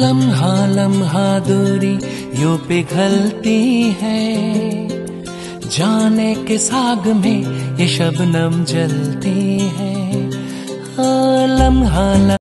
लम्हा लम्हा दूरी यूं पिघलती है, जाने के साग में ये शबनम जलती है। लम्हा